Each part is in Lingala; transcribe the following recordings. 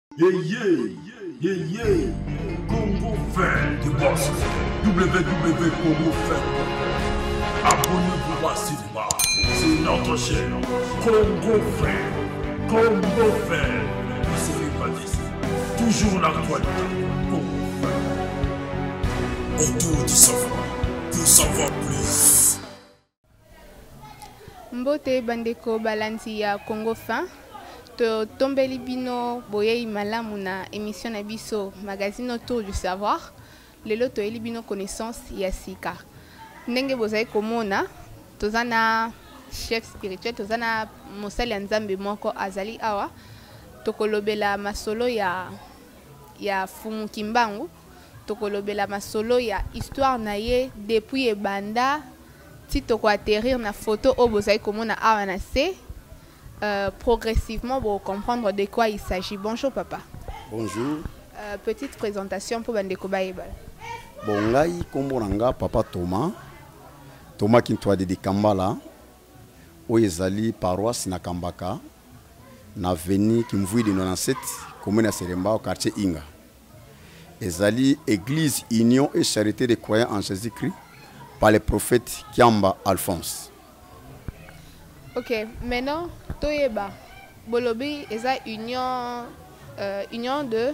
Yeah, Congo fait du boss. www.congo fait. Abonnez-vous à Cinéma. C'est notre chaîne. Congo fait. Congo fait. C'est pas d'ici. Toujours l'actualité. Congo fait. Autour du savoir. Pour savoir plus. Mbote bandeko balanzi ya Congo fin. To tombeli bino boye malamu na émission na biso magazine autour du savoir. Lelo to eli bino connaissance ya sika. Ndenge bozai komona tozana chef spirituel tozana mosali ya Nzambe moko azali awa tokolobela masolo ya Fumu Kimbangu, tokolobela masolo ya histoire na ye depuis ebanda ti toko atterrir na photo o bozai komona awa na se. Progressivement pour comprendre de quoi il s'agit. Bonjour papa. Bonjour. Petite présentation pour Bandeko Baïbal. Bon, ngai kombo nanga papa Thomas. Thomas Kintoa de Kambala. Oyezali paroisse na Kambaka. Na veni Kimvui de 97, commune à Seremba au quartier Inga. Ezali église Union et Charité des croyants en Jésus-Christ par le prophète Kiamba Alphonse. Ok, maintenant, Toyeba, Bolobi, eza union de...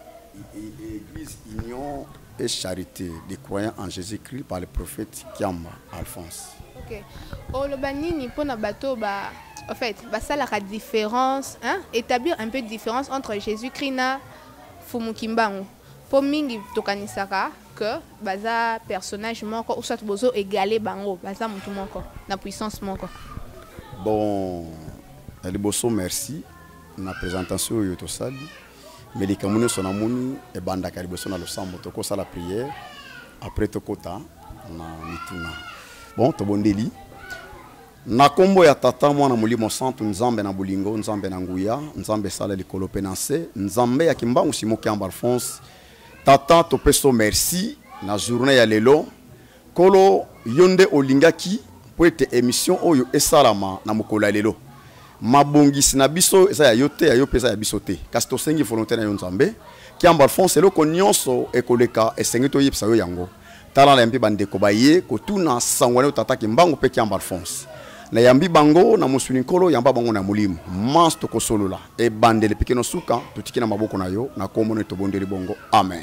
Église Union et Charité des croyants en Jésus-Christ par le prophète Kiamba Alphonse. Ok. Olobanini, pour na bateau, en fait, ça la différence, hein? Établir un peu de différence entre Jésus-Christ na Fumu Kimbangu. Pour mingi tokanisaka que baza personnage moko ou soit bozo égalé bango, baza mutu moko, na puissance moko. Bon, Aliboso, merci. Na présentation yoto sali. Mais les camouneux sont amoni et banda kaliboso na losambo toko sala prière. Après tokota na mituna. Bon, to bondeli. Na kombo ya tata mwana mulimo santu Nzambe na bulingo, Nzambe na nguya, Nzambe sala likolo penanse, Nzambe ya Kimbangu Simo Kiamba Alphonse. Tata to peso merci na journée ya lelo. Kolo yonde olingaki pour être émission oyo esalama na mokola lelo mabongisi na biso eza ya yote ya yo pesa ya bisote kasi to sengi volontaire na yo Nzambe Kiamba Alphonse eloko nyonso ekoleka esengi to yipsa yo yango tala na yambi bandeko baye kotuna sangwane tata Kimbangu pe Kiamba Alphonse na yambi bango na mosuni nkolo yamba bango na mulimu mas to kosolola e bandele pikeno suka tutiki na maboko na yo na komo ne to bondeli bongo amen.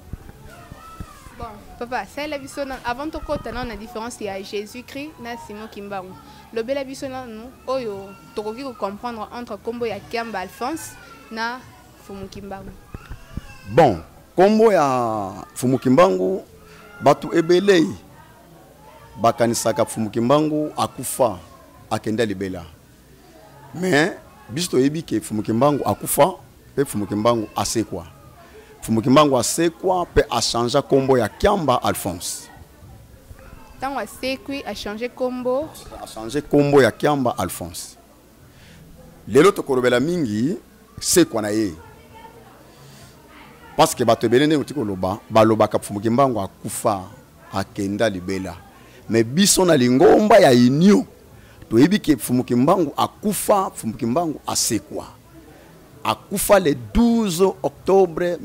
Papa, c'est la vision avant de côté non la différence il y a Jésus-Christ na Simon Kimbangu. Le bel vision nous oyo tokoki ko comprendre entre kombo ya Kiamba Alphonse na Fumu Kimbangu. Bon, kombo ya Fumu Kimbangu batu ebelei bakanisaka Fumu Kimbangu akufa akenda libela. Mais bisto yebi ke Fumu Kimbangu akufa pe Fumu Kimbangu asekwa. Fumu Kimbangu asekwa pe a changé kombo ya Kiamba Alphonse. Tango asekwi a changé kombo. A changé kombo ya Kiamba Alphonse. Lelo to korobela mingi sekwa na ye. Parce que bato belende utiko loba baloba ka Fumu Kimbangu akufa akenda libela. Mais biso na lingomba ya inyo to yebi ke Fumu Kimbangu akufa Fumu Kimbangu asekwa. Akufa le 12 octobre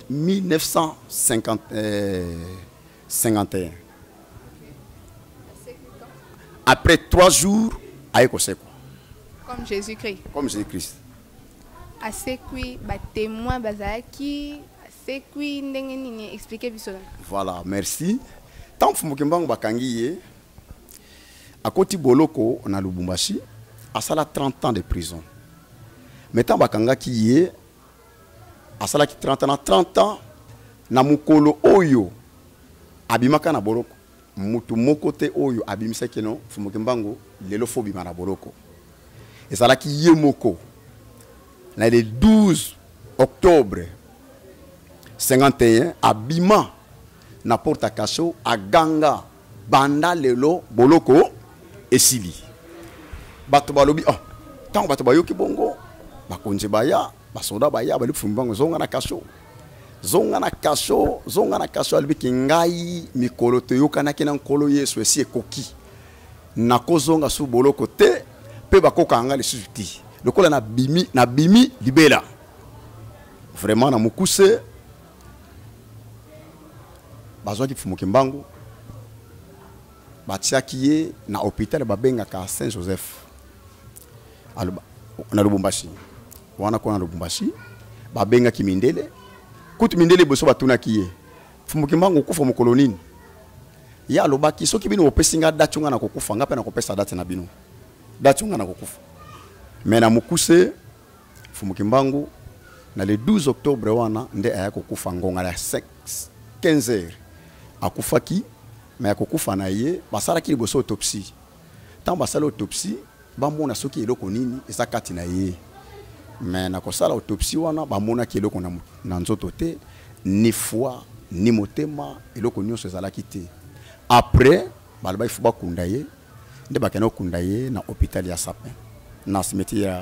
1951. Après 3 jours, Aïkosekwa. Comme Jésus-Christ. Comme Jésus-Christ. Asekwi, ba témoin bazaki, asekwi ndenge nini expliquer biso. Voilà, merci. Tant Fumu Kimbangu bakangiye akoti boloko na Lubumbashi, asala 30 ans de prison. Metan bakanga ki ye asala ki 30 ans na mukolo oyo abimaka na boroko mutu mokote oyo abimisa keno Fumu Kimbangu lelo fobi na boroko ezala ki ye moko na le 12 octobre 51 abima na porta kasho aganga banda lelo boloko esili bato balobi oh tango bato bayoki bongo bakonje baya basoda baya bali Fumu Kimbangu zonga na kasho alibiki ngai mikolo to yokana kena nkolo Yesu esi ekoki nakozonga su boloko te pe bakoka anga lisusu ti lokola na bimi libela vraiment na mukuse bazwaki Fumuki Mbangu batiaki ye na hôpital babengaka Saint Joseph na Lubumbashi. Wana kona Lubumbashi babengaki Mindele kutu Mindele boso batunaki ye Fumuki Mbangu kufa mokolo nini ya lobaki soki bino opesinga date nga na kokufa ngape na kopesa date na bino date nga na kokufa mais na mukuse Fumuki Mbangu na le 12 octobre wana nde aya kokufa ngonga la 15h akufaki mais akokufa na ye basalaki liboso autopsie tant basala autopsie bamona soki eloko nini eza kati na ye mais na kosala autopsie wana bamona ki eloko na nzoto te ni foi ni motema eloko nyonso ezalaki te. Après baloba il faut bakunda ye nde bakena okunda ye na hôpital ya Sapin na cimetière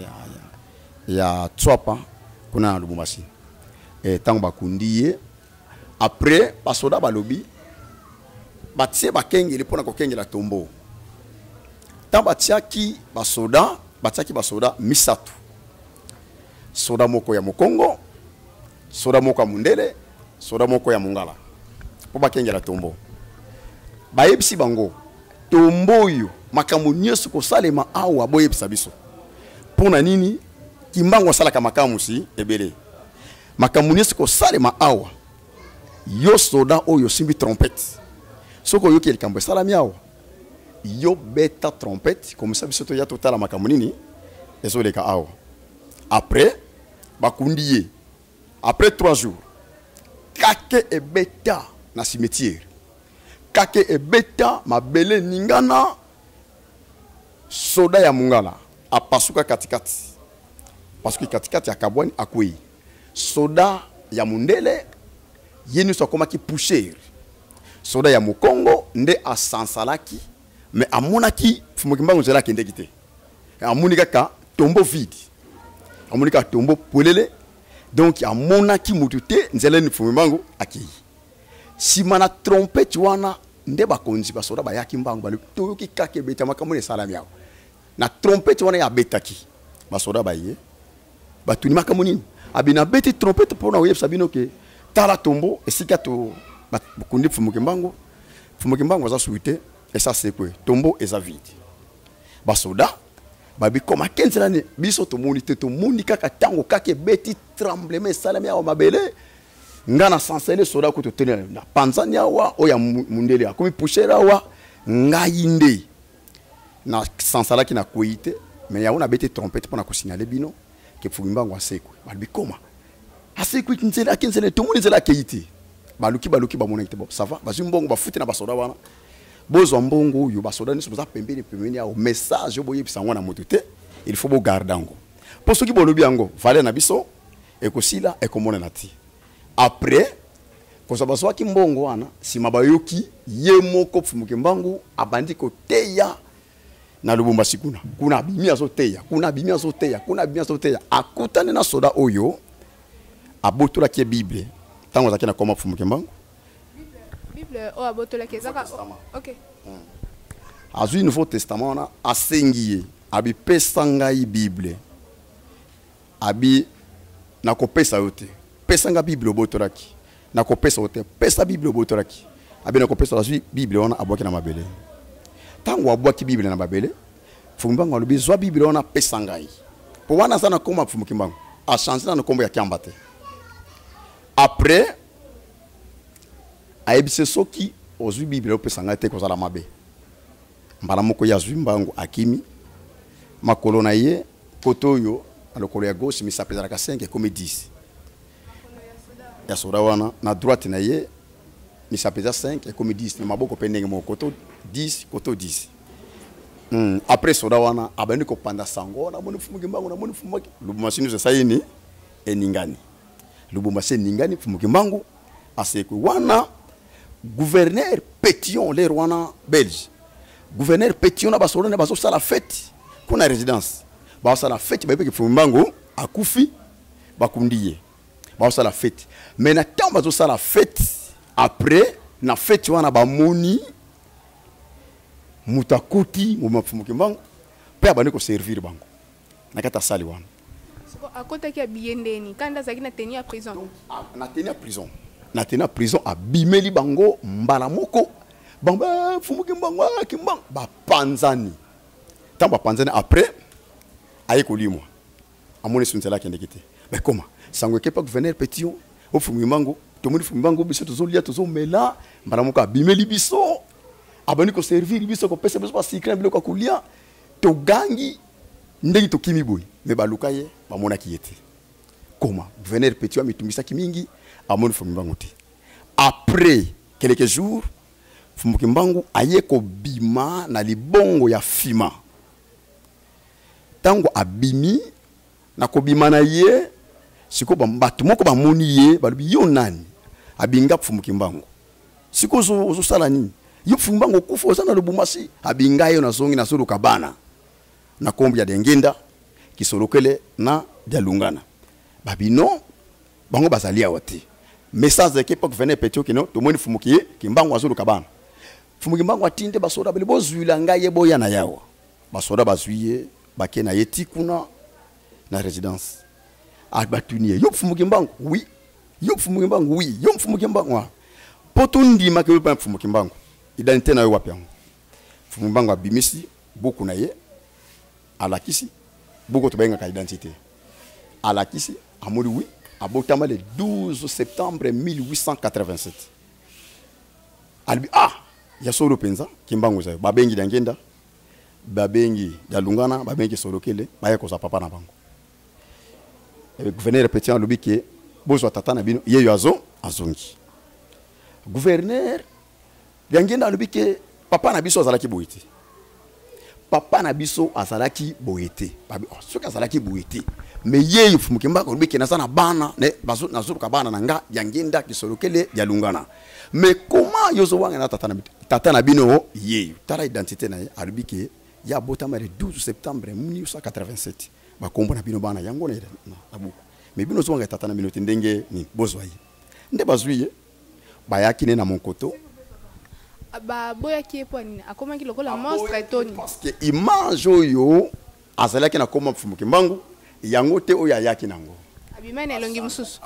ya Tswapa kuna na Lubumbashi tango bakundi ye après basoda balobi batie bakengeli pona kokengela tombo tant batiaki basoda misatu soda moko ya Mokongo soda moko ya Mundele soda moko ya Mungala po bakengela tombo bayebisi bango tombo yo makambo nyonso kosalema awa boyebisa biso pona nini Kimbangu asalaka makamu si ebele makambo nyonso kosalema awa yo soda oyo simbi trompette soko yo likambo salami awa yo beta trompette comme ça biso to ya totala makambo nini ezoleka awa. Après bakundiye après 3 jours kake ebeta na cimetière kake ebeta mabele ningana soda ya Mungala apasuka katikati parce que katikati ya Kabwani akwei soda ya Mundele yenu sokomaki pusher soda ya Mokongo nde asansalaki mais amonaki Fumuki Mbangu zela kende kite amonika ka tombo vide amonika tombo polele donc amonaki mutute nzela ni Fumuki Mbangu akei simana trompette wana nde bakonzi basoda bayaki Mbangu bali toyoki kake beta makamone salami yao na trompette wana ya betaki basoda baye batuni makamoni abina beti trompette pona oyebisa bino ke tala tombo esika to bakundi Fumuki Mbangu aza suite et ça c'est quoi tombo eza vide basoda babi koma 15 l'année biso to monite to monika katango kake beti tremblement salami ya mabele ngana sansele soda ko to tenir na Tanzania wa oya Mundele akomi pushera wa ngainde na sansala ki na koite mais ya ona beti trompette pona ko signaler bino ke Fumuki Mbangu asekwe babi koma asekwe kinzela 15 to monizela keite baluki bamona ite bon ça va bazimbongo bafuti na basoda wana bozo mbongo yo basoda ni soza pembeni ya message boye bisango na motote il faut bo garder ngo pour ceux qui bolobi ngo valeur na biso ekosila ekomona na ti après ko sabaswa ki mbongo wana sima bayoki ye moko Fumuki Mbangu abandi ko teya na Lubumbashi kuna bimia zo teya akutane na soda oyo abotola ki Bible tango zakena koma Fumuki Mbangu Bible o abotola kezaka OK azui Nouveau Testament na asengiye abi pesa ngai Bible abi nakopesa yote pesa nga Bible obotolaki nakopesa yote pesa Bible obotolaki abi nakopesa azui Bible wana abwaki na mabele tango abwaki Bible na mabele Fumuki Mbangu alobi zwa Bible wana pesa ngai po wana sana koma Fumuki Mbangu a changer na kombo ya Kiambate. Après aebise soki ozwi Bible opesa ngai te kozala mabe mbala moko ya zwi Mbangu akimi makolo na ye kotoyo alokolo ya gauche misapezala ka 5 comme 10 ya soda wana na droite na ye misapeza 5 comme 10 na maboko pendenge mo koto 10 après soda wana abandi ko panda sango na moni Fumuki Mbangu na moni Fumuki Lubumbashi nous sayini eningani Lubumbashi ningani Fumuki Mbangu asekwe wana gouverneur Pétion les Rwanda belge gouverneur Pétion na basoda na baso sala fête kuna résidence ba sala fête ba peke Fumuki Mbangu akufi bakundiye ba sala fête mais na temps baso sala fête après na fête wana ba moni mutakuti mu Fumuki Mbangu pe abane ko servir bango na kata sali wana À côté qui a bien déni, quand on a tenu à prison. On a tenu à prison. On a tenu à prison à Bimeli Bango, Mbalamoko, Bamba, Fumukimbango, Kimbang, Panzani. Tant ba Panzani après, aïe Kolimo. À mon essence là qui est quitté. Mais comment? Sango qui pas gouverneur petit, au Fumukimbango, tout le monde Fumukimbango, biso tous les tous mais là, Mbalamoko a Bimeli biso, abani ko servir biso ko pesa biso pas secret bilo ko kulia, to gangi. Ndenge to kimi boy me baluka ye bamona ki yete comment gouverneur petit ami tumisa kimingi amoni Fumukimbangu te après quelques jours Fumukimbangu aye ko bima na libongo ya fima tango abimi na ko bima na ye siko batu moko bamoni ye balubi yo nani abinga Fumukimbangu siko zo sala nini yo Fumukimbangu kufa osana lubumasi abinga yo na zongi na solo kabana na kombi ya dengenda kisolokele na dialungana babino bango bazalia wati message ke pok venait petio kino to moni Fumukiye Kimbangu azulu kabana Fumukimbangu atinde basoda bele bozuila ngaye boya na yawa basoda bazuiye bakena yeti kuna na résidence abatuniye yo Fumukimbangu oui yo Fumukimbangu oui yo Fumukimbangu potundi make pa Fumukimbangu identité na yo wapi yango Fumukimbangu abimisi boku na ye alakisi beaucoup de ka identité alakisi amuri oui abotama le 12 septembre 1887 albi ya solo penza Kimbangu zayo babengi dangenda babengi dalungana babengi solokele baye ko sa papa na bango gouverneur petit alobi ke bozo tata na bino yeyo azongi gouverneur dangenda alobi ke papa na biso azalaki boyiti papa na biso azalaki boyete soki azalaki boyete mais ye Fumukimbangu olobi ke naza na bana ne nazoluka bana na nga yangenda kisolokele ya lungana mais comment yozo wanga na tata na bino ye tala identité na ye alobi ke ya botama le 12 septembre 1887 bakombo na bino bana yango na buku mais bino zo wanga tata na bino ndenge ni bozwa ye nde bazwiye bayaki ne na Monkoto ba boya ki eponi akoma ki lokola monstre toni parce que image oyo azalaki na koma Fumukimbangu yango te oyo ayaki nango abimene elongi mususu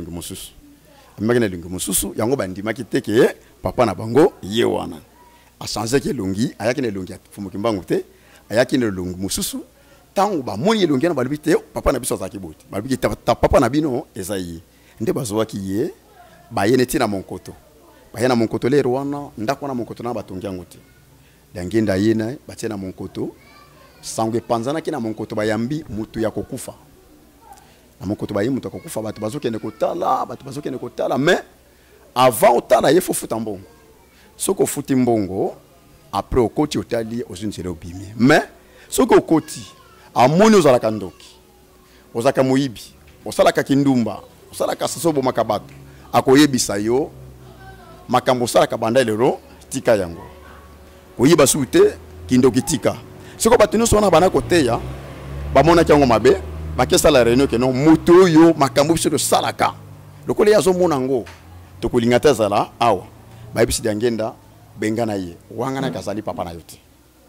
amekene elongi mususu yango bandimaki te ke papa na bango ye wana a changer ke elongi ayaki na elongi Fumukimbangu te ayaki na elongi mususu tango ba moni elongi na balubi te papa na biso azalaki bote balubi ta papa na bino ezayi nde bazwaki ye bayene tina Monkoto bayena Monkoto le Rwanda ndako na Monkoto na batongi yango te dangenda yena batie na Monkoto sangwe panzana ki na Monkoto bayambi mutu ya kokufa na Monkoto bayi mutu ya kokufa batu bazokende kotala mais avant otala ye fofuta mbongo soko futi mbongo après okoti otali ozunsele obimi mais soko okoti amoni ozalaka ndoki ozaka moyibi osalaka kindumba osalaka sosobo makabatu akoyebisa yo makambo salaka banda lero tika yango oyiba sute kindoki tika soko batino sona bana koteya bamona kyango mabe bakesa la réunion ke non moto yo makambo biso de salaka lokole yazo monango to kulingata zala awa bayibisi dangenda bengana ye wangana kazali papa na yote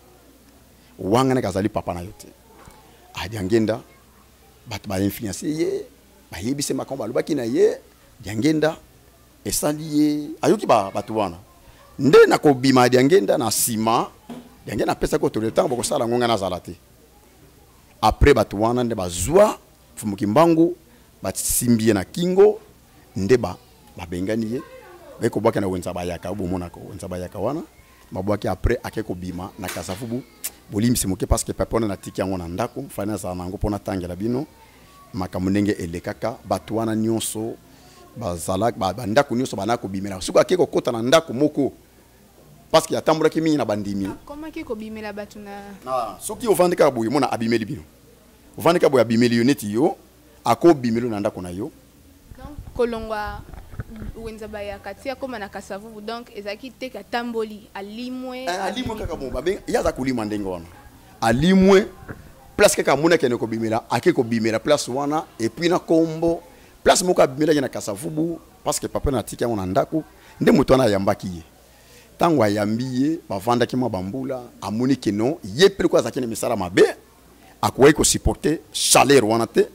adangenda bat ba influencer ye bayibisi makambo alobaki na ye dangenda esaliye ayoki batu wana nde nakobima dangenda na sima dangenda pesa ko to le temps boko sala ngonga na zalate après batu wana nde bazwa Fumukimbangu basimbie na kingo nde babengani ye beko bwaka na wenza bayaka bomona ko wenza bayaka wana babwaki après akeko bima na kasafubu bolimisi moke parce que papa na tiki yango na ndako fana za nango pona tangela bino makambo ndenge elekaka batu wana nyonso bazalak bandako nyonso banako bimela suko akeko kota na ndako moko parce que atambola ki mingi na bandimi comment ki ko bimela batu na soki ovandika boye mona abimeli bino ovandika boye abimeli yo neti yo ako bimelo na ndako na yo donc kolongwa wenza baya katia koma na kasavubu donc ezaki te ka tamboli alimwe kaka bon babe yaza kulima ndenge wana alimwe place kaka mona kene ko bimela akeko bimela place wana et puis na kombo place moko abimela na kasavubu parce que papa na tiki yango na ndako nde moto wana yambaki ye tango ayambiye bavandaki mwa bambula amoni keno ye pele ko azaki na misala mabe akoyi ko supporter chaleur wana te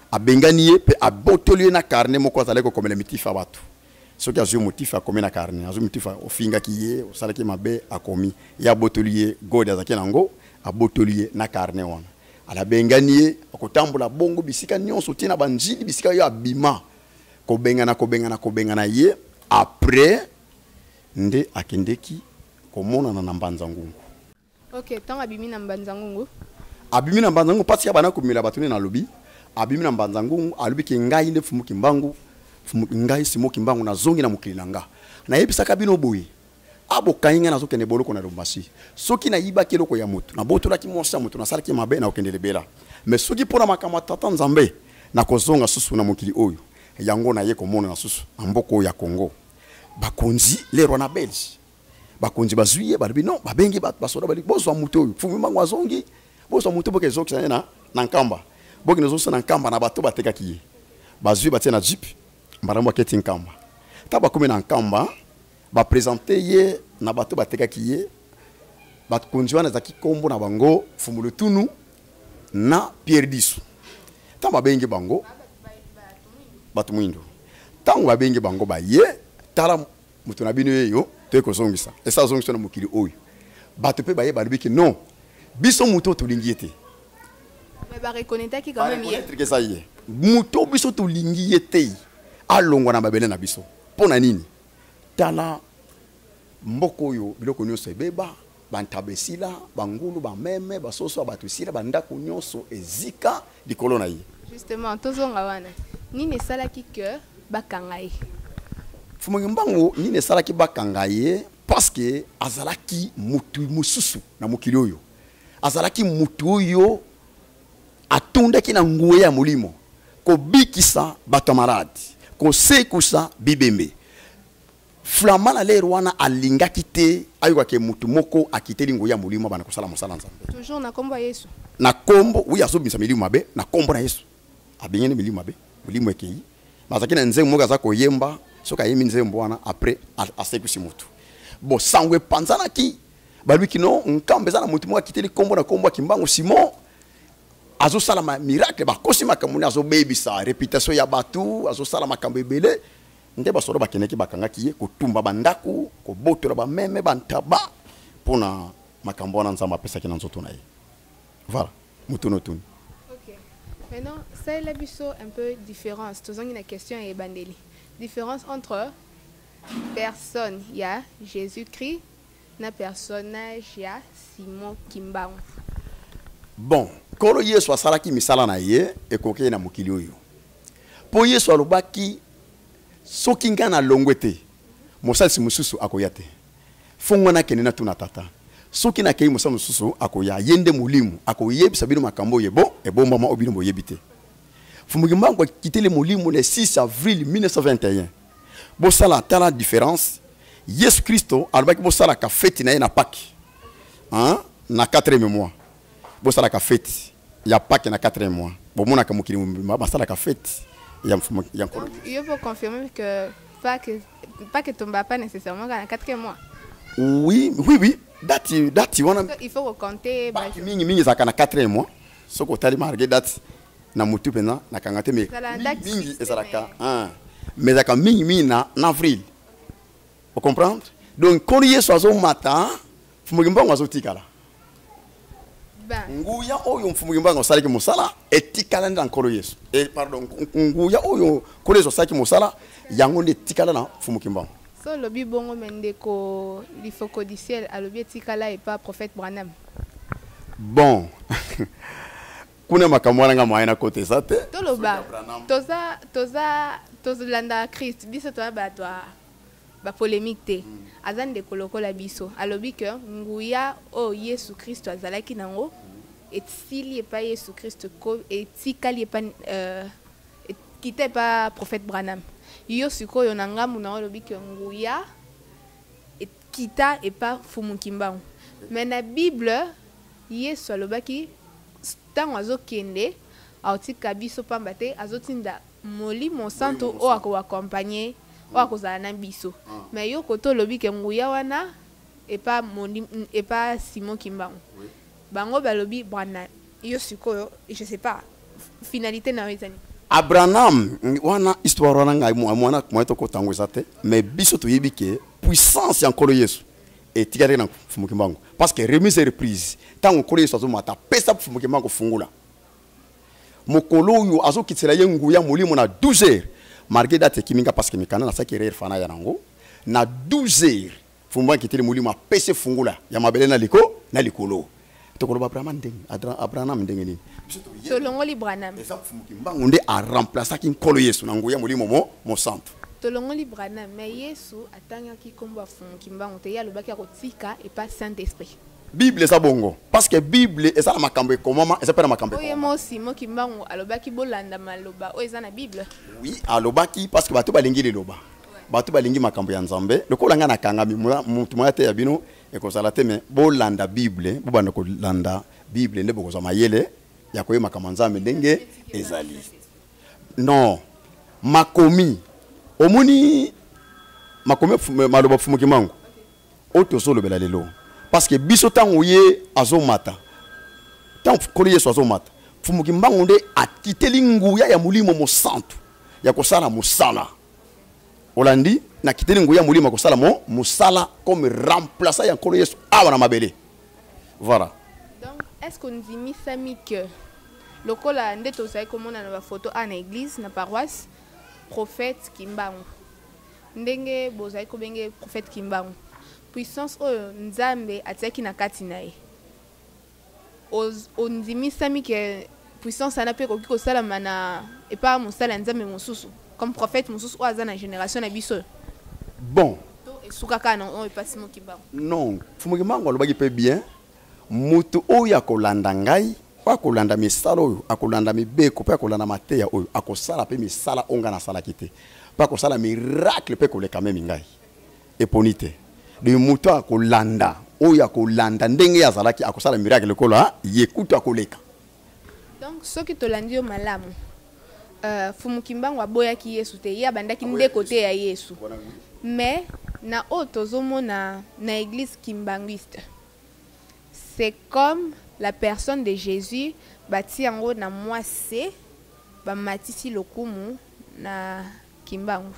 abengani ye pe abotoli na carnet moko azali ko komela mitifa bato soki azwi motifa akomi na carnet azwi motifa ofingaki ye osalaki mabe akomi ya botoli ye gode azaki nango abotoli ye na carnet wana ala bengani ye akotambola bongo bisika nyonso tina banjili bisika yo abima kobengana ye après nde akendeki komona na mbanza ngungu. Ok, tant abimi na mbanza ngungu. Abimi na mbanza ngungu parce que bana komila batune na lobi. Abimi na mbanza ngungu alubi ke ngai nde fumu kimbangu. Fumu ngai simo kimbangu na zongi na mukili nanga. Na yebisa kabino boye. Abo kainga na zokene boloko na Lubumbashi. Soki na yiba keloko ya mutu. Na botola ki monsa mutu na sala ki mabe na okendele bela. Mais soki pona makama tata nzambe na kozonga susu na mukili oyo. Yango na ye komona na susu amboko ya Congo. Bakonzi lero na Belge. Bakonzi bazuye balibi non babengi basoda bali bozo mutu oyo. Fumu mangu azongi. Bozo mutu boke zoki na nkamba. Boki na zoso na nkamba na bato bateka kiye. Bazuye batie na jeep. Mbarambo keti nkamba. Taba kome na nkamba. Ba présenter ye na bato bateka kiye. Bakonzi wana zaki kombo na bango Fumulu Tunu na Pierre Disu. Taba bengi bango. Batu mwindo. Tangu babengi bango ba ye tala mutu na bino yeyo to ekozongisa. Esa zongisa na mukili oyo. Batu pe ba ye balibiki non. Biso muto tolingi ete. Mais ba reconnaître ki quand même ye. Muto biso tolingi ete. Alongwa na babele na biso. Pona nini? Tala mboko yo biloko nyonso ebeba bantabesila bangulu bameme basoso batusila bandako nyonso ezika likolo na ye. Justement tozonga wana. Nini salaki que bakangaye. Fumungi mbango nini salaki bakangaye parce que azalaki mutu mususu na mukili oyo. Azalaki mutu oyo atondaki na nguwe ya mulimo ko bikisa batamaradi ko sekusa bibembe. Flamana le rwana alinga kite ayuka ke mutu moko akiteli nguwe ya mulimo bana kosala mosala nzambe. Toujours na kombo Yesu. Na kombo oui azobisa milimo mabe na kombo na Yesu. Abengene milimo mabe. Mulimo ekei mazaki na nzembo moka za koyemba soka yemi nzembo wana après asekusi mutu bo sangwe panzana ki balwiki no nkambeza na mutu moka kiteli kombo na kombo kimbangu Simon azo sala ma miracle ba kosi makamuni azo baby sa réputation ya batu azo sala makambo ebele nde basodo bakeneki bakanga ki kotumba bandaku ko botola ba meme bantaba pona makambo wana nzamba pesa ki na nzoto na ye voilà mutu no tuni. Maintenant, c'est la biso un peu différence. Tous une question est bandeli. Différence entre personne, il y a Jésus-Christ, na personnage, il y a Simon Kimbangu. Bon, quand Yesu asalaki misala na ye ekoke na mokili oyo. Po Yesu alobaki soki nga na longwete. Mosalisi mususu akoyate. Fongwana kenena tuna tata. Soki na kei musa mususu akoya yende mulimu akoyebisa bino makambo yebo ebomba ma obino boyebite. Fumugimba ko kitele mulimu le 6 avril 1921. Bo sala tala différence. Yesu Kristo alobaki bo sala ka fête na ye na Pâques. Hein? Na 4e mois. Bo sala ka fête ya Pâques na 4e mois. Bo mona ka mukili ba sala ka fête ya mfumo ya nkolo. Il faut confirmer que Pâques tomba pas nécessairement na 4e mois. Oui. Dati wana il faut compter mingi zaka na 4e mois soko tali marge date na mutu pena na kangate me mingi ezalaka mais zaka mingi na avril. Vous comprenez? Donc quand Yesu azo mata fumugimbango azotikala nguya oyo mfumugimbango salaki musala etikala nda nkolo Yesu pardon nguya oyo kolezo salaki musala yango etikala na fumugimbango. So lobi bongo mendeko l'ifocodiciel a lobi etikala et pas prophète Branham. Bon. Kuna makamwana nga maina kote sate. Toloba. Toza landa Christ biso to ba polémique te. Azan de koloko la biso. Alobi que nguya o Yesu Christ azalaki nango et s'il est pas Yesu Christ ko et tikali pas quittait pas prophète Branham. Yo sikoyo na ngamu na olobi ke nguya et kita et pas fumu kimbangu. Mais na Bible Yesu alobaki tango azokende autika biso pamba te azotinda molimo santo o ako accompagner o akozala na biso. Mais yo koto lobi ke nguya wana et pas Simon Kimbangu. Bango balobi bwana yo sikoyo je sais pas finalité na wezani. Abraham wana histoire wana ngai mwana moto ko tango ezate mais biso to yebike puissance ya nkolo Yesu etikale na fumuki mbango parce que remise et reprise tango nkolo Yesu azomata pesa fumuki mbango fungula mokolo yo azokitela yengu ya molimo na 12 heures marqué date kiminga parce que mikana na sakere fana ya nango na 12 heures fumba kitele molimo pesa fungula ya mabele na likolo tokolo Abraham ndenge ni Tolongo Libranam. Nde a remplacé qui nkolo Yesu na nguya molimo mo centre. Tolongo Libranam mais Yesu atanga ki komba fumuki mbango te ya lobaki akotika et pas Saint-Esprit. Bible eza bongo parce que Bible eza na makambo ekomama eza pe na makambo ekomama. Oye mo si mo kimbango alobaki bolanda maloba o eza na Bible. Oui, alobaki parce que bato balingi liloba. Bato balingi makambo ya Nzambe. Lokola nga na kangami mutu moya te ya bino ekozala te mais bolanda Bible, bobanda ko landa Bible nde bokozwa mayele ya koyema kama Nzambe ndenge ezali. Non, makomi omoni makomi maloba fumuki mango oto solo bela lelo parce que biso tango ye azomata tango kolo Yesu azomata fumuki mbango nde akiteli nguya ya mulimo mo santu ya kosala musala olandi na kiteli nguya mulimo kosala mo musala comme remplaçant ya kolo Yesu awa na mabele. Voilà. Donc est-ce qu'on dit misami que lokola nde tozali komona na ba photo à l'église na paroisse prophète Kimbangu ndenge bozali kobenge prophète Kimbangu puissance oyo Nzambe atiaki na kati na ye ondimisami ke puissance ana pe koki kosalama na epa mosala Nzambe mosusu comme prophète mosusu oyo aza na génération na biso. Bon esukaka na oyo epasi mo Kimbangu non fumu Kimbangu alobaki pe bien mutu oyo akolanda ngai akolanda misala oyo akolanda mibeko pe akolanda mateya oyo akosala pe misala onga na sala kite pa akosala miracle pe koleka meme ngai eponite de mutu akolanda oyo akolanda ndenge azalaki akosala miracle kola yekutu akoleka. Donc soki tolandi yo malamu fumu Kimbangu aboyaki Yesu te ya bandaki nde kote ya Yesu mais na otozomona na église kimbanguiste c'est comme la personne de Jésus bati yango na mwase ba matisi lokumu na Kimbangu.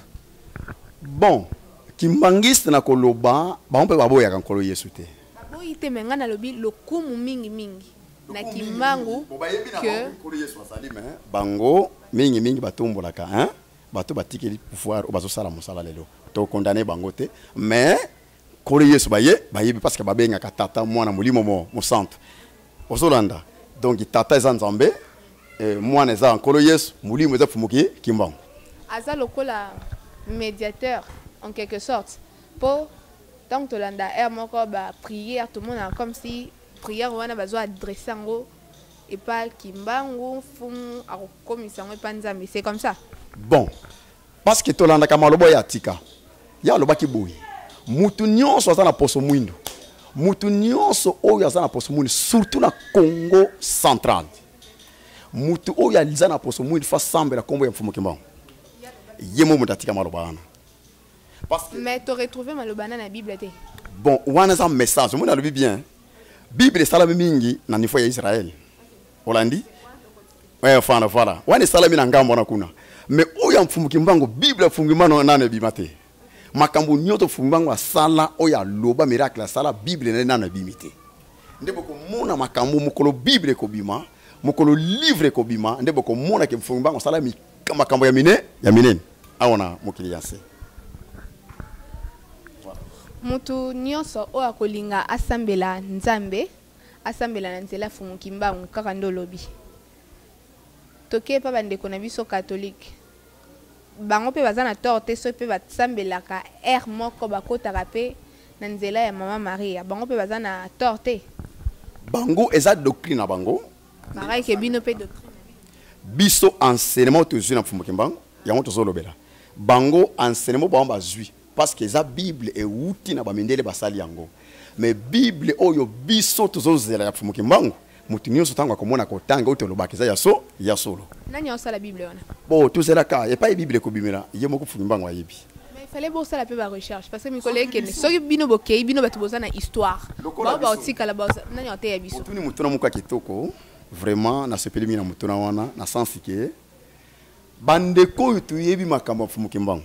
Bon kimbangiste na koloba ba mpe baboya kan kolo Yesu te baboyi te menga na lobi lokumu mingi na Kimbangu que kolo Yesu asali mais bango mingi batombolaka hein bato batikeli pouvoir o bazosala mosala lelo to condamner bango te mais kolo Yesu bayebi parce que babenga katata mwana molimo mo centre Ozolanda. Donc tata eza Nzambe mwana eza nkolo Yesu mulimo eza fumuki Kimbangu. Aza lokola médiateur en quelque sorte pour tant que tolanda moko ba prière tout le monde comme si prière wana bazo adresser ngo et pas Kimbangu fumu akokomisa ngo pa Nzambe c'est comme ça. Bon parce que tolanda kama lobo ya tika ya lobaki boyi mutu nyonso aza na poso mwindo mutu nyonso oyo aza na poso mwindo surtout na Congo central mutu oyo aliza na poso mwindo fa sambela kombo ya mfumu Kimbangu yemo mutatika malobana parce que mais tu retrouver malobana na Bible te. Bon wana za message mona lobi bien Bible salami mingi na nifo ya Israël Holandi ouais voilà wana salami na ngambo na kuna mais oyo mfumu Kimbangu Bible mfumu Kimbangu nane bimate makambo nyoto Kimbangu asala oya loba miracle asala Bible nane bimite ndebo ko mona makambo mukolo Bible ko bima mukolo livre ko bima ndebo ko mona ke mfumu Kimbangu asala makambo ya minene aona mukili yanse. Mutu nyonso oyo akolinga asambela Nzambe asambela na nzela fumu Kimbangu kaka ndo lobi toke pa bandeko na biso catholique bango pe baza na torte so pe basambelaka moko bakotaka pe na nzela ya mama Maria bango pe baza na torte bango eza doctrine na bango pareil ke bino pe doctrine biso enseignement tozwi na fumu Kimbangu yango tozolobela bango enseignement ba bazwi parce que la Bible est outil na bamendele basali yango mais Bible oyo biso tozozela ya fumu Kimbangu mutu nyonso tango akomona kotanga utolobaka eza ya solo nani osala Bible wana bon tozela ka et pas Bible ko bimela yemo ko fumu Kimbangu ayebi mais il fallait bosala la pe recherche parce que mes collègues ne soki bino bokei bino batu bozana histoire ba otika la base nani ote ya biso mutu ni mutu na muka kitoko vraiment na sepeli mina mutu na wana na sens que bandeko tu yebi makambo Fumu Kimbangu.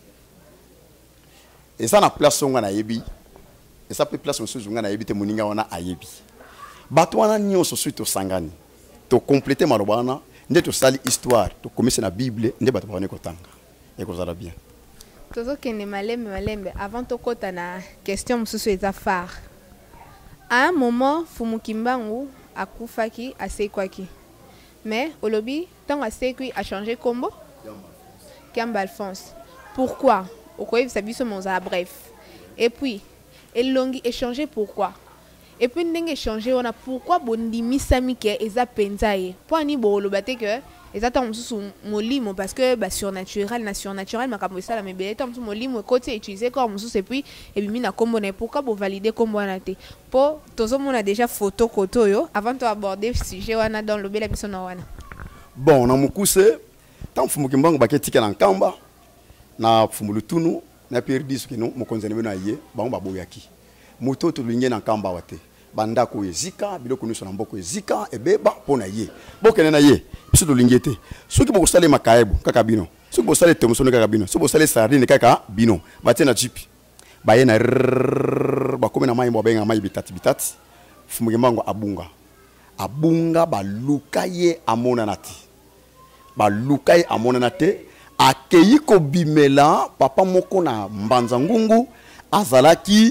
Et ça na place songa na yebi. Et ça peut place sur songa na yebi te moninga wana ayebi. Bato wana nyonso suite au sangani. To compléter malobana, nde to sali histoire, to commencer na Bible, nde bato bane kotanga. Et ko zala bien. Tozo kende malembe avant to kota na question mususu eza phare. À un moment Fumu Kimbangu akufaki asekwaki. Mais olobi tant asekwi a changé combo. Kiamba Alphonse. Pourquoi? Okoyebi sabiso monza bref. Et puis elongi échanger pourquoi? Et puis ndenge échanger on a pourquoi bondimi samike eza penzaye. Pour ani bo lobate que eza tant mususu molimo parce que ba surnaturel makambo ça la mebele tant mususu molimo côté utiliser comme mususu et puis et bimi na combo na pourquoi bo valider combo na te. Po tozo mona déjà photo koto yo avant de aborder sujet wana dans le bela biso na wana. Bon na mukuse tant Fumu Kimbangu baketika na nkamba na Fumu Tunu na perdi ce que nous mokonzani bino aye bango baboyaki. Moto to linge na nkamba wate. Banda ko ezika biloko nuso na mboko ezika ebeba pona ye. Bokene na ye. Biso to lingete. Soki boko sale makaebo kaka bino. Soki boko sale tomosono kaka bino. Soki boko sale sardine kaka bino. Batie na jipi. Baye na bakome na mai mo benga mai bitati. Fumu Kimbangu abunga. Abunga baluka ye amona nati. Baluka ye amona nate. Akeyi ko bimela papa moko na mbanza ngungu azalaki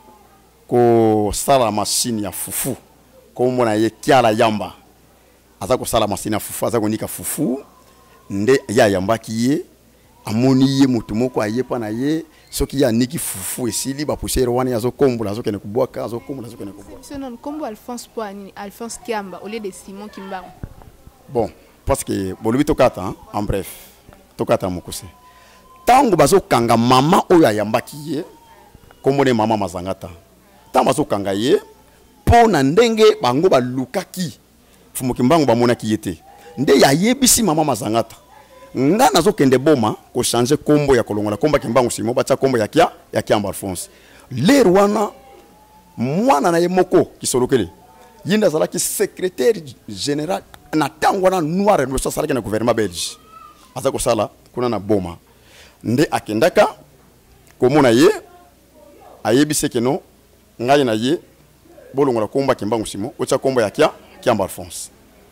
ko sala machine ya fufu ko mona ye kiala yamba aza ko sala machine ya fufu aza ko nika fufu nde ya yamba kiye amoni ye mutu moko aye pa na ye soki ya niki fufu esili ba poussière wana azo kombola azo kene kubwaka azo kombola azo kene kubwaka c'est non combo Alphonse Poani Alphonse Kiamba au lieu de Simon Kimbangu. Bon parce que bolobi tokata hein? En bref tokata mukuse tango bazo kanga mama oyo ayambaki ye komone mama mazangata tango bazo kanga ye pona ndenge bango balukaki Fumu Kimbangu bamonaki yete nde ya yebisi mama mazangata nga nazo kende boma ko changer kombo ya kolongola komba Kimbangu Simon bacha kombo ya Kiamba Alphonse le rwana mwana na ye moko kisolokele yinda zalaki secrétaire général na tango na noir no salaki na gouvernement belge aza ko sala kuna na boma nde akendaka komona ye ayebise keno ngai na ye bolongola komba Kimbangu Simon ocha kombo ya Kiamba Alphonse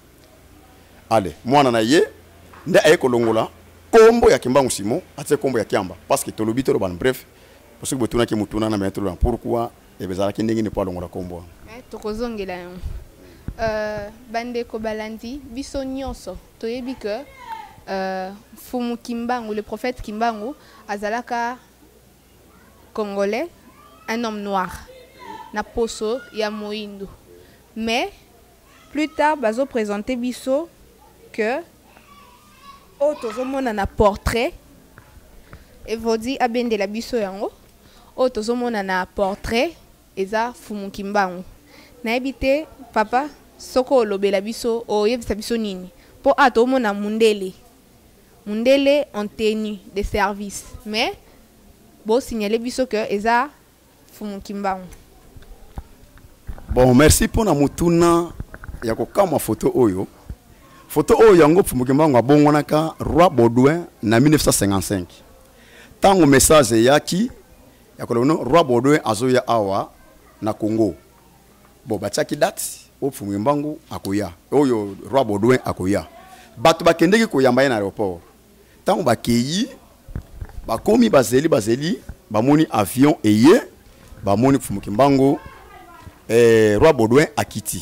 ale mwana na ye nde aye kolongola kombo ya Kimbangu Simon atie kombo ya Kiamba parce que tolobi to ban bref parce que botuna ki mutuna na metro na pourquoi e bezala ki ndenge ne pa longola kombo tokozongela yo bande ko balandi biso nyonso toyebi que Fumu Kimbangu, le prophète Kimbangu, azalaka congolais, un homme noir, na poso ya moindo. Mais plus tard, bazo présenté biso que o tozomona na portrait et vodi abende la biso yango o tozomona na portrait eza Fumu Kimbangu. Na ebite papa soko lobela biso o yebisa biso nini po atomona Mundele en tenue de service. Mais, bon, signaler biso que eza Fumu Kimbangu. Bon, merci pour la mutuna. Yako kama photo oyo. Photo oyo yango Fumu Kimbangu abongwanaka Roi Baudouin na 1955. Tango message yaki yakolono Roi Baudouin azoya awa na Congo. Bon, bachaki date o Fumu Kimbangu akoya. Oyo Roi Baudouin akoya. Batu bakendeki koyamba na aéroport. Tango bakeyi bakomi bazeli bamoni avion eye bamoni Fumu Kimbangu Roi Baudouin akiti.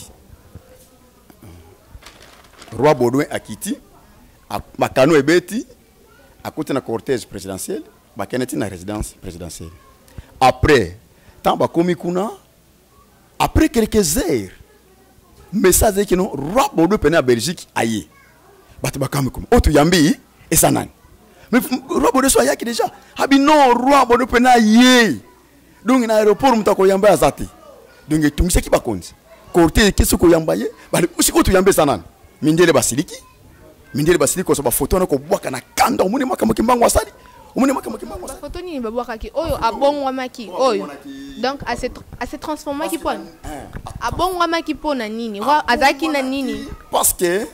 Roi Baudouin akiti bakano ebeti akote na cortège présidentiel bakeneti na résidence présidentielle. Après tant bakomi kuna après quelques heures message que non Roi Baudouin pena Belgique aye. Batu bakame comme otu yambi et sanani. Mais Roi Baudouin so ayaki déjà. Habi non Roi Baudouin pena ye. Donc na aéroport mutako yamba azati. Donc tungise ki bakonzi. Côté kesu ko yamba ye, bali usiko tu yambe sanani. Mindele basiliki ko so ba photo na ko bwaka na kanda omuni makambo Kimbangu asali. Omuni makambo Kimbangu asali. Ba photo ni babwaka ki oyo abongwa maki oyo. Donc à se transformer ki pona. Abongwa maki pona nini? Wa azaki na nini? Parce que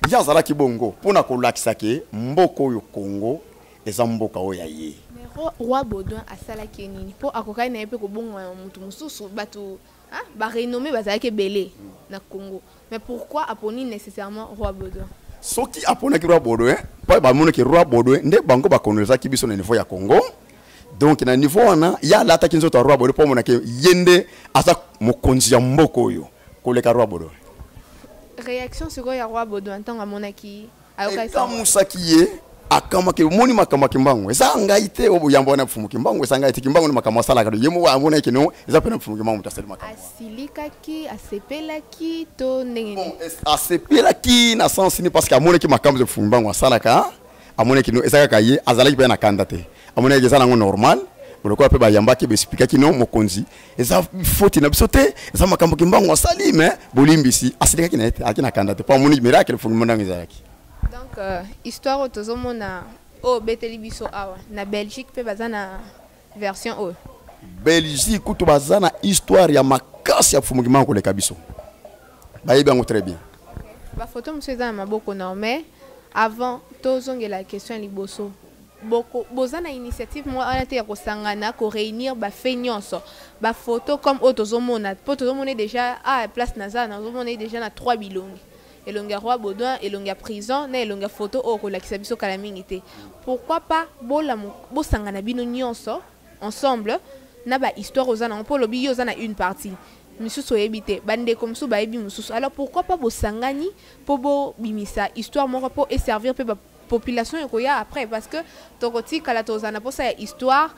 yazala ki bongo pona ko lakisa ke mboko yo Congo eza mboka oya ye. Mais roi Baudouin asala ki nini po akokai na yepe ko bongo mutu mususu batu ba renommé bazala ke belé na Congo. Mais pourquoi aponi nécessairement roi Baudouin? Soki apona ki roi Baudouin, pa ba mona ki roi Baudouin nde bango ba konoleza ki biso na niveau ya Congo. Donc na niveau wana ya lata ki nzoto roi Baudouin po mona ke yende asa mokonzi ya mboko yo koleka roi Baudouin. Réaction sur le roi Baudouin tant à monaki ayoka musaki ye akama ke moni makama kimbango eza ngaite obo yamba na mfumu kimbango eza ngaite kimbango ni makama sala kado yemo amona ke no eza pena mfumu kimbango mutaseli makama asilikaki asepelaki to ndenge bon asepelaki na sens ni parce que amona ke makama ze mfumu kimbango sala ka amona ke no eza ka ye azalaki pe na kandate amona ke eza nango normal boloko pe ba yamba ke be expliquer ki no mokonzi eza faute na bisote eza makamba kimbango asali mais bolimbisi asilikaki na ete akina kandate pa moni miracle mfumu kimbango ezalaki. Donc histoire otozomona o beteli biso awa na Belgique pe bazana version o Belgique kutu bazana histoire ya makasi ya mfumu kimbango koleka biso bayebi yango très bien. Ba photo monsieur za maboko na mais avant tozongela la question liboso boko bozana initiative moi on était ko sangana ko réunir ba feignoso ba photo comme otozomona po tozomona déjà à place nazana tozomona déjà na 3 bilongi elonga roi Baudouin elonga prison na elonga photo o ko lakisa biso kala mingi. Pourquoi pas bola bo sangana bino nyonso ensemble na ba histoire ozana on po lobi ozana une partie misusu ebité bande comme so ba ebi misusu. Alors pourquoi pas bo sangani po bo bimisa histoire moko po et servir pe ba population ekoya après parce que tokoti kala tozana po sa histoire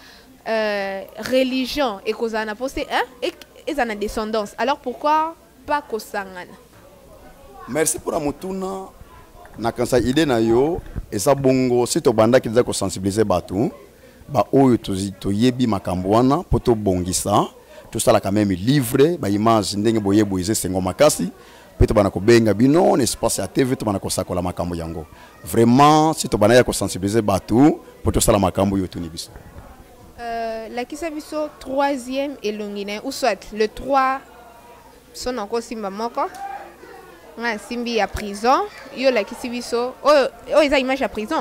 religion et kozana po c'est et ezana descendance. Alors pourquoi pas ko sangana? Merci pour la motuna na kansa idée na yo esa bongo si to banda ki ko sensibiliser batu ba oyo to yebi makambo wana poto bongisa to sala quand même livre ba image ndenge boye boyeze sengo makasi peto bana ko benga bino on espace ya TV to bana ko sakola makambo yango vraiment si to bana ya ko sensibiliser batu poto sala makambo yo tuni biso la kisa biso 3e elongine ou soit le 3 son encore simba moko nga simbi ya prison yo la kisi biso oh eza image ya prison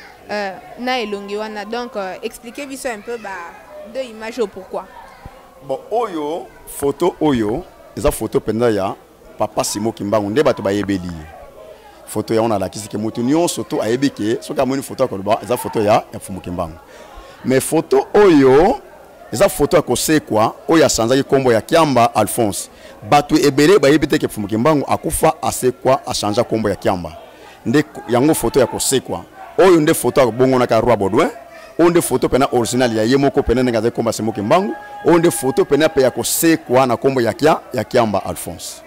na elongi wana donc expliquer biso un peu ba deux images au pourquoi. Bon oyo photo oyo eza photo penda ya papa Simo Kimbangu nde bato bayebeli photo ya ona la kisi ke mutu nyonso to ayebike soka moni photo akoloba eza photo ya Mfumu Kimbangu mais photo oyo eza photo ya kosekwa oyo asanzaki kombo ya Kiamba Alphonse bato ebele bayebite ke Mfumu Kimbangu akufa asekwa achanja kombo ya Kiamba nde yango photo ya kosekwa oyo nde photo ya bongo na ka roi Baudouin onde photo pena original ya yemoko pena ngaze komba Simo Kimbangu onde photo pena pe ya kosekwa na kombo ya Kiamba Alphonse.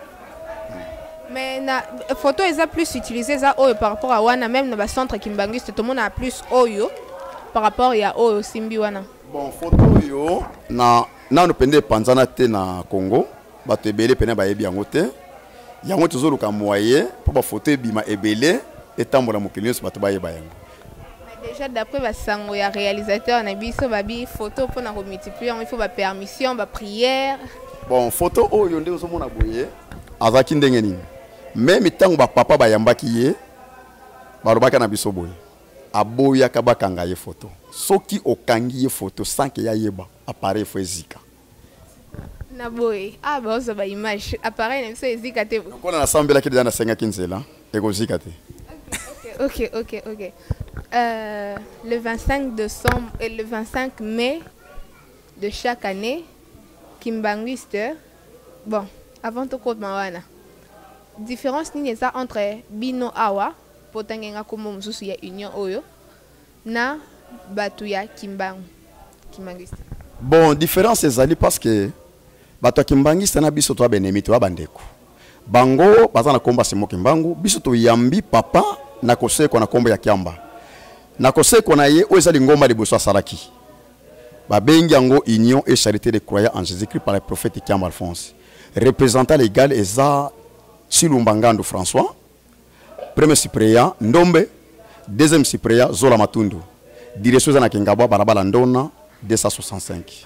Mais la photo est plus utilisée ça par rapport à wana même dans le centre Kimbanguiste tout le monde a plus oyo par rapport à oyo simbi wana. Bon photo yo na no pende panzana te na Congo bato ebele pena ba yebi yango te yango tozolu ka moyen pour ba photo ebima ebele etambola mokili so bato ba yeba yango. Déjà d'après ba sango ya réalisateur na biso babi photo pour na multiplier il faut ba permission ba prière. Bon photo oyo nde ozomona boye azaki ndenge nini même tango ba papa ba yambaki ye balobaka na biso boye aboya kabakanga ye photo soki okangi ye photo sans que ya yeba appareil fo ezika na boye ba ozo ba image appareil na biso ezika te ko na sambela ki na senga kinzela ekozika te. OK. Le 25 décembre et le 25 mai de chaque année Kimbanguiste bon avant tout compte mawana différence ni ça entre bino awa potangenga komo mususu ya union oyo na batu ya Kimbanguiste. Bon différence ezali parce que batu ya Kimbanguiste na biso to benemi to bandeko bango bazana komba Simo Kimbangu biso to yambi papa na kosekwa na kombo ya Kiamba na kosekwa na ye oezali ngomba liboso salaki babengi yango union et charité des croyants en Jésus-Christ par le prophète Kiamba Alphonse représentant légal eza Chilumba Ngando François premier suppléant Ndombe deuxième suppléant Zola Matundu direction za na Kingabwa barabala ndona 265.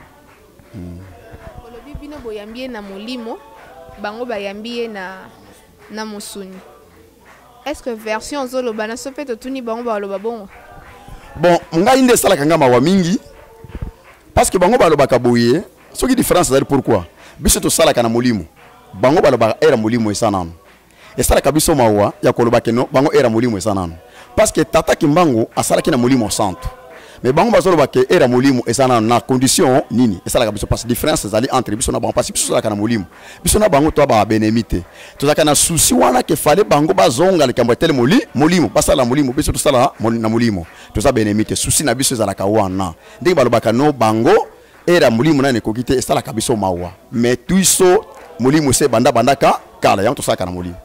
Olobi bino boyambie na molimo bango bayambie na musuni. Est-ce que version zolo bana sope to tuni bango ba loba bon? Bon, ngai nde sala kanga mawa mingi parce que bango ba loba kaboye, ce qui différence c'est pourquoi. Biso to sala kana molimo. Bango ba loba era molimo esanano. Et sala kabiso mawa ya koloba keno bango era molimo esanano. Parce que tata kimbango asala kina molimo santo. Mais bango bazolo ba ke era molimo esanano na condition nini? Et sala kabiso parce différence c'est entre biso na bango parce que biso sala kana molimo. Biso na bango to ba benemite. To sala kana souci wana ke fallait bango bazonga le kambo tel molimo, pas la molimo biso to sala na molimo. To sa benemite souci na biso zala ka wana. Ndenge baloba kana bango era molimo na ne kokite et sala kabiso mawa. Mais tuiso molimo se banda ka kala yango to sala kana molimo.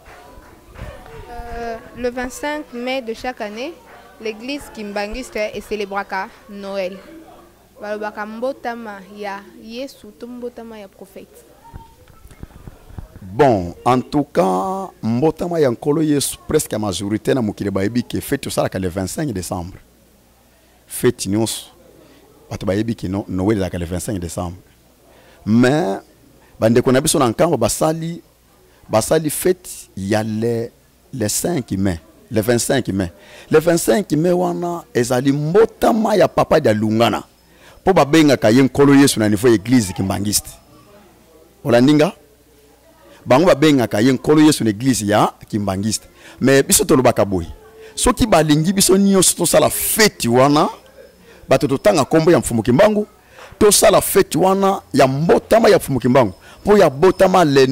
Le 25 mai de chaque année, l'église kimbangiste est célébraka Noël. Balobaka mbotama ya Yesu to mbotama ya prophète. Bon, en tout cas, mbotama ya nkolo Yesu presque la majorité na mukile bayebi ke fête ça le 25 décembre. Fête nyonso bato bayebi ke Noël la le 25 décembre. Mais bande ko na biso na nkambo basali fête ya le 5 mai, le 25 mai. Le 25 mai wana ezali mbotama ya papa de Lungana. Po babenga ka yenkolo Yesu na niveau église kimbangiste. Olandinga bango babenga ka yenkolo Yesu na église ya kimbangiste. Mais biso tolobaka boy. Soki balingi biso nyonso to sala fête wana bato totanga kombo ya mfumu kimbangu to sala fête wana ya mbotama ya mfumu kimbangu. Po ya botama le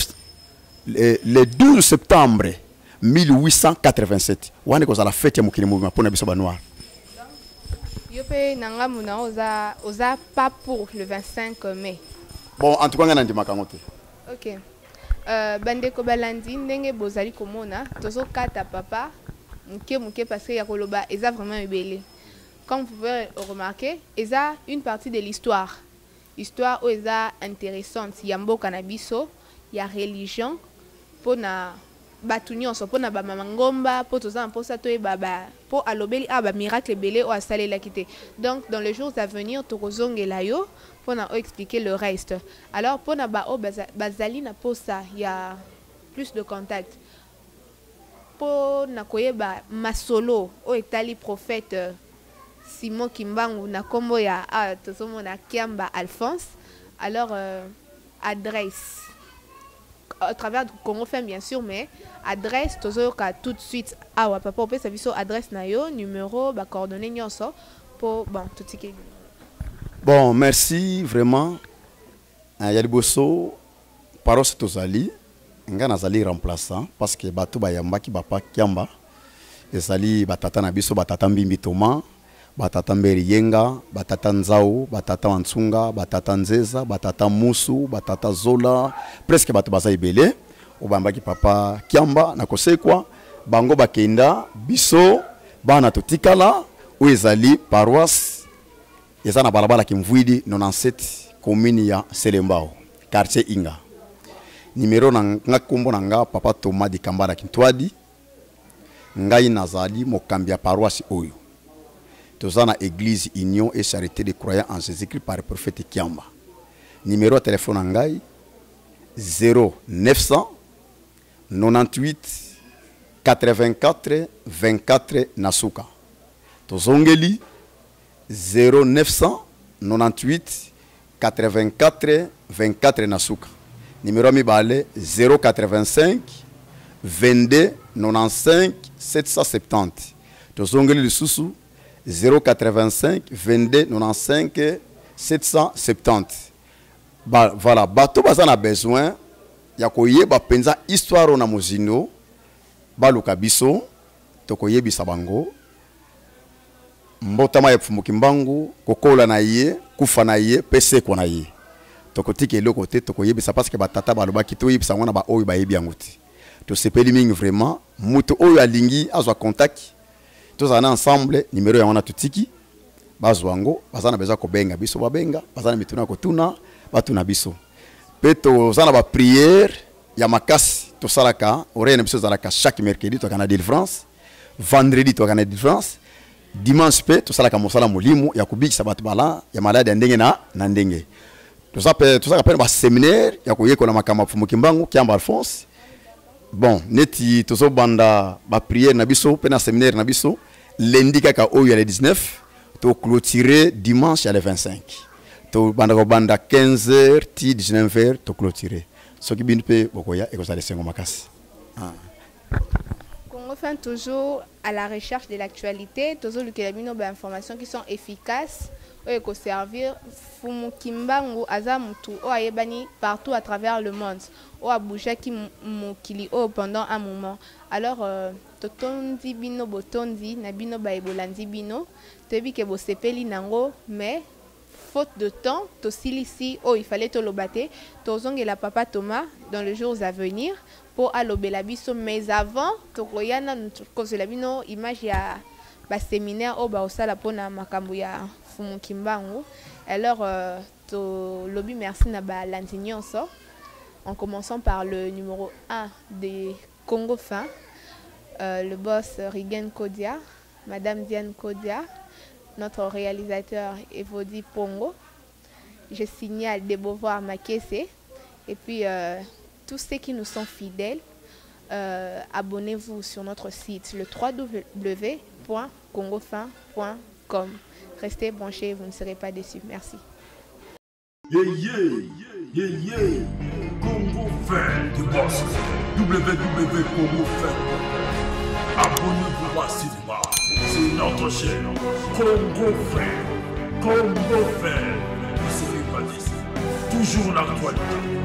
12 septembre 1887. Wane koza la fête ya mukili mouvement pour na biso ba noir. Yope nanga muna oza pas pour le 25 mai. Bon, en tout cas ngana ndima kangote. OK. Bandeko balandi ndenge bozali komona tozo kata papa muke parce que ya koloba eza vraiment ebele. Comme vous pouvez remarquer, eza une partie de l'histoire. Histoire où eza intéressante, ya mboka na biso, ya religion pona batu nyonso pona ba mangomba po toza mposa to baba po alobeli ba miracle belé o asalela kité. Donc dans les jours à venir tokozongela yo pona expliquer le reste. Alors pona ba o bazali na posa ya plus de contact. Po na koyeba masolo o etali prophète Simon Kimbangu na kombo ya tozomona Kiamba Alphonse. Alors adresse à travers du Congo FM bien sûr, mais adresse tozoka tout de suite papa on peut service adresse na yo numéro ba coordonnées nyonso pour bon tout ce qui. Bon, merci vraiment. Yaliboso paroisse tozali ngana zali remplaçant parce que bato bayambaki bapa Kiamba ezali batata na biso batata Mbimbi Toma, batata Mberi Yenga, batata Nzao, batata Wansunga, batata Nzeza, batata Musu, batata Zola, presque bato baza ibele obambaki papa Kiamba na kosekwa bango bakenda biso bana totikala o ezali paroisse ezana balabala kimvwidi 97 commune ya Selembao quartier Inga. Numéro na ngakombo nanga papa Thomas di Kambala Kintwadi ngai nazali mokambia paroisse oyo. Tozana église Union et Charité des croyants en Jésus-Christ par le prophète Kiamba. Numéro de téléphone ngai 0900 98 84 24 Nasuka. Tozongeli 0900 98 84 24 Nasuka. Numéro mibale 085 22 95 770. Tozongeli lisusu 085 22 95 770. Voilà, bato bazana besoin ya koyeba penza histoire na mozino baluka biso tokoyebisa bango mbotama ya mfumu kimbangu kokola na ye kufa na ye pese ko na ye tokotike eloko te tokoyebisa parce que batata balobaki toyebisa ngona ba oyo bayebi yango te to sepeli mingi vraiment muto oyo alingi azwa contact tozana ensemble numéro ya ngona tutiki bazwango bazana besoin ko benga biso babenga bazana mituna ko tuna batuna biso peto zana ba prière ya makasi to salaka orene biso zalaka chaque mercredi to kana délivrance vendredi to kana délivrance dimanche pe to salaka mosala molimo ya kubikisa batu bala ya malade ya ndenge na ndenge to saka pe ba séminaire ya koyekola makamba mfumu kimbangu Kiamba Alphonse Bon, neti tozo banda ba prière na biso pe na séminaire na biso lundi kaka oyo ya le 19 to clôturer dimanche ya le 25. To banda 15h ti 19h to clôturer. Ce qui bin pe bokoya et ko ça sengo makasi. Congo Fin toujours à la recherche de l'actualité, toujours le kelabino ba informations qui sont efficaces. Et qu'on servir Fumu Kimbangu Azamutu ou Ayebani partout à travers le monde ou à Boujaki Mukili pendant un moment. Alors Totondi Bino Botondi Nabino Baebolandi Bino Tebi ke bo sepeli nango mais faute de temps Tosilisi il fallait tolobate Tozong et la papa Thomas dans les jours à venir pour alobelabiso mais avant Tokoyana Kozelabino image ya ba séminaire au baosala pona makambo ya Fumu Kimbangu. Alors to lobby merci na ba landinionso en commençant par le numéro 1 des Congo Fin, le boss Rigen Kodia, madame Diane Kodia, notre réalisateur Evodi Pongo. Je signale de Beauvoir Makese et puis tous ceux qui nous sont fidèles, abonnez-vous sur notre site le www.congofin.com. Restez branchés, vous ne serez pas déçus. Merci. Congo Fin du boss. www.congofin.com. Abonnez-vous à Cinéma. C'est notre chaîne. Congo Fin. Ne serez pas déçus. Toujours l'actualité.